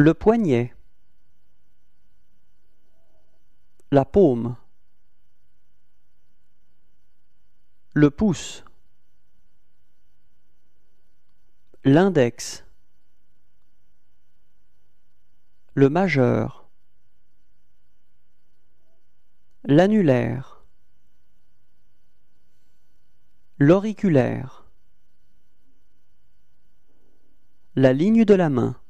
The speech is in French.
le poignet, la paume, le pouce, l'index, le majeur, l'annulaire, l'auriculaire, la ligne de la main,